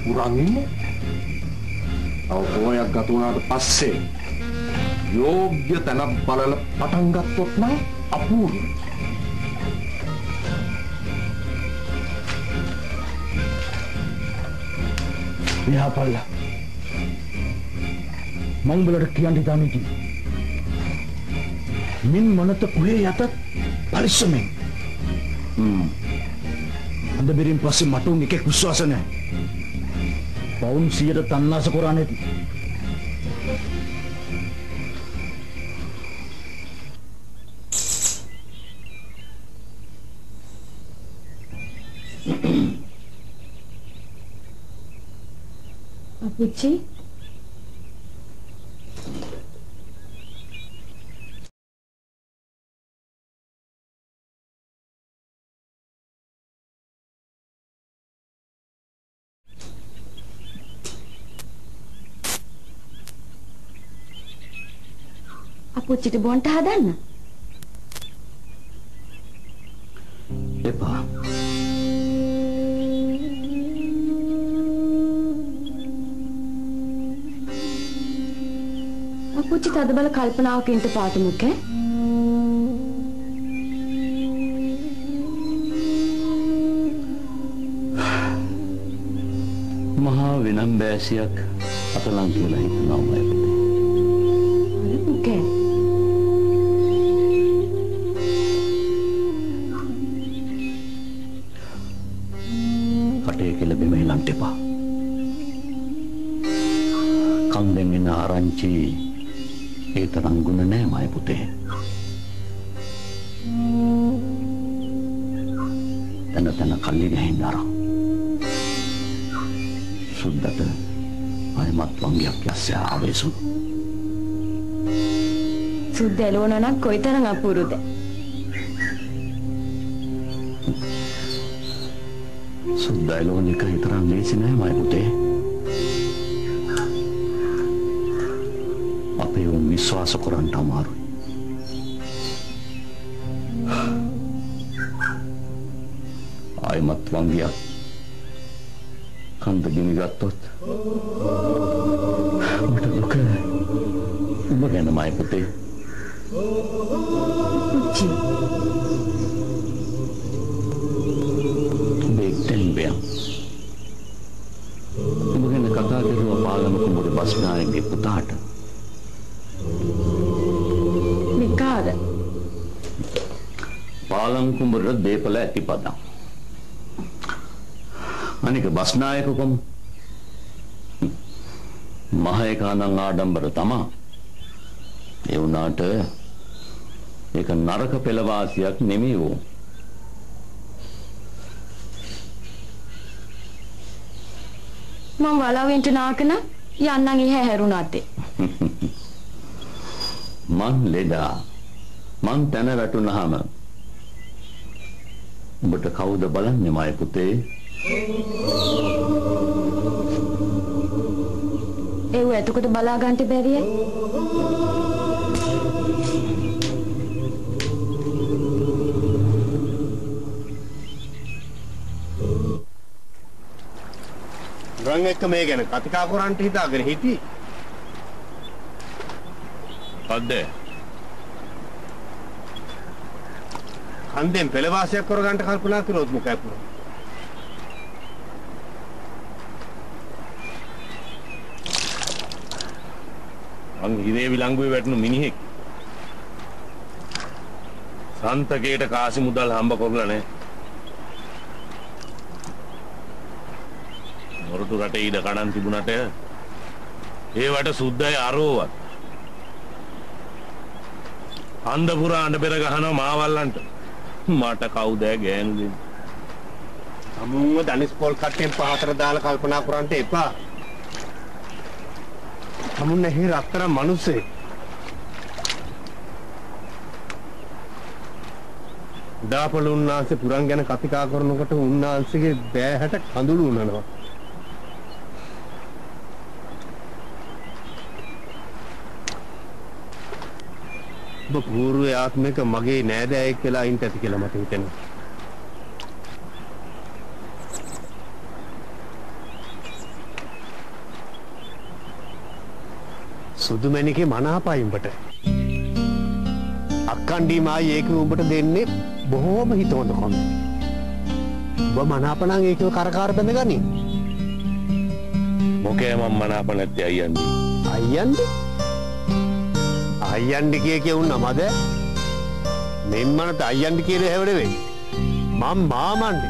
පුරන් ඉන්නේ. තව කොයක් ගත වුණාට පස්සේ යෝග්‍ය තැනක් බලලා පටන් ගත්තොත් නම් අපූර්වයි. මෙහාපල්ලා මම උඹලට කියන්න හිතාන්නේ කි. මින් මොනත කුහේ යතත් පරිස්සමෙන්. අද බෙරින් පස්සේ මට උන් එකෙක් විශ්වාස නැහැ. පවුන් 100ට තන්නාස කරා නැති. අපුච්චි අපුච්චිට බොන්ට හදන්න එපා. අපුච්චි තදබල කල්පනාවක ඉන්න පාටමුක මහා වෙනම් බෑසියක් අතලං කියලා හිතනවා මම. අර මුකේ කටේ කියලා බිම හෙලන්න එපා. කන්දෙන් එන ආරංචි ඒ තරම් ගුණ නෑ මයි පුතේ. තන කල්ලි ගහින්න අරන්. සුද්දට අයමත් වංගයක් යස්සේ ආවේසු. සුද්ද එළවන නම් කොයිතරම් අපූර්වද. සුද්ද එළවන එක තරම් ලේසි නෑ මයි පුතේ. අපේ උන් විශ්වාස කරන්න අමාරුයි. ආයමත් වංගියක් කන්ද ගිනි ගත්තොත් මට දුක උඹ ගැන මයි පුතේ. පුච්චි බෙක්ටෙන් බෑ. උඹ ගැන කතා කරුවා පාලම කුඹුර බස්නායකගේ පුතාට. නිකාද පාලම් කුඹුර දීපල ඇතිපදම්. අනික බස්නායකකම මහේකානං ආඩම්බර තමා. ඒ වුණාට ඒක නරක පෙළවාසියක් නෙමෙයි වෝ. මම වලවෙන්ට නාකන යන්නම් ඉහැ හැරුණාත් මං ලෙඩා මං තන වැටුනහම ඔබට කවුද බලන්නේ මයි පුතේ? ඒව එතකොට බලා ගන්න බැරිය. රන් එක්ක මේ ගැන කතිකා කරන්ට හිතාගෙන හිටි. අද්දේ හන්දෙන් පෙළවාසියක් කරගන්න කල්පනා කරොත් මොකක්ද පුරා? අන් හිරේ විලංගුවේ වැටුණු මිනිහෙක් සන්තකේට කාසි මුදල් හම්බ කරලා නැහැ. මොරටු රටේ ඉඩ කඩන් තිබුණට ඒවට සුද්දයි අරෝවත් අන්දපුරා අඬ පෙර ගහනවා මාවල්ලන්ට. මට කවුද ගෑනු දෙන්නේ? අමුංග දනිස් පොල් කට්ටෙන් පහතර දාලා කල්පනා කරන්ට එපා. අමුන්න හේ රත්තරන් මිනිස්සේ. දාපල උන්නාන්සේ පුරන් ගැන කතිකා කරනකොට උන්නාන්සේගේ බෑහැට කඳුළු උනනවා. ඔබ පූර්ව ආත්මික මගේ නෑදෑයෙක් කියලා අයින්ට ඇති කියලා මට හිතෙනවා. සුදු මැණිකේ මනාපයි උඹට. අක්කණ්ඩි මායි ඒක උඹට දෙන්නේ බොහොම හිතවඳ කොන්. ඔබ මනාපණන් ඒකව කරකාර බැඳගනි. මොකේ මම මනාප නැත්තේ අයියන්ඩි. අයියන්ඩි? අයියන්ඩි කිය උන්නමද? මෙම්මනට අයියන්ඩි කියලා හැවර වෙයි. මම මාමන්ඩි.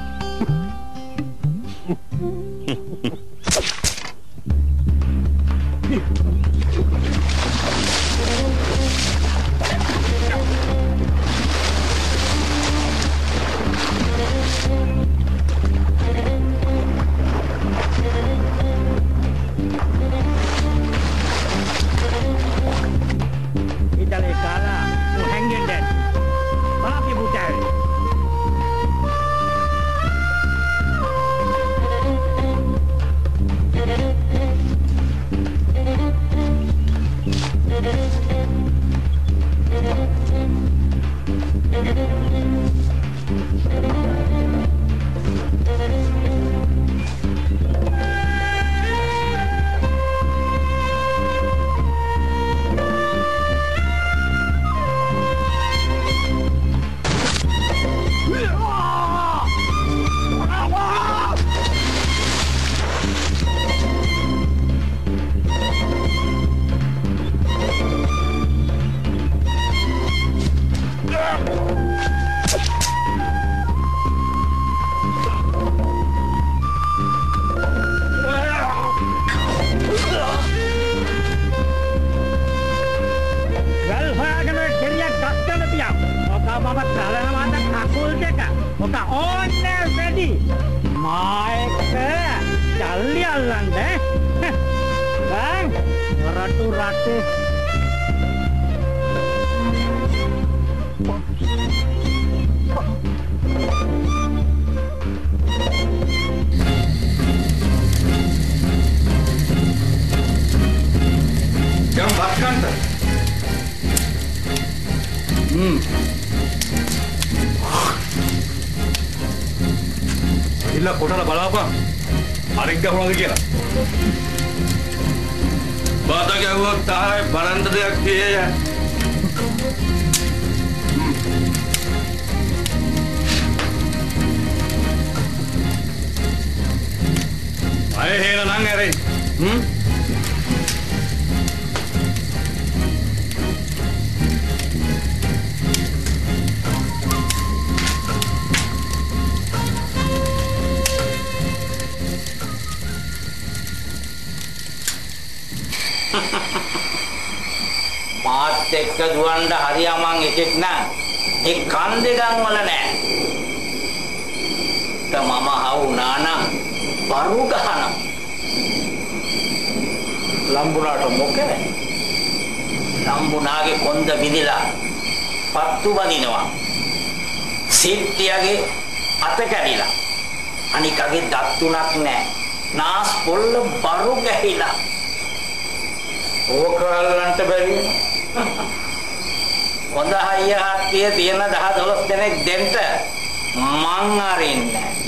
ඉල්ල කොටලා බලාපන්. අරෙක් ගහනවාද කියලා. බාත ගැව්වක් තායි බලන්න දෙයක් කියේ. අය හේන නම් ඇරේ. මාත් එක්ක දුවන්න හරියමං එකෙක් නෑ. ඒ කන් දෙකන් වල නෑ. මම හවුනා නම් බරු ගහන. ලම්බුනාට මොකද? ලම්බුනාගේ කොන්ද විදිලා පත්තු බදිනවා. සිට්ටියගේ අත කැඩිලා. අනිකගේ දත් තුනක් නෑ. නාස් පොල්ල බරු ගැහිලා. ඕකල්ලන්ට බැරි හොඳ හයිය හත්තිය තියෙන 10 12 දෙනෙක් දෙන්න මං අරින්නේ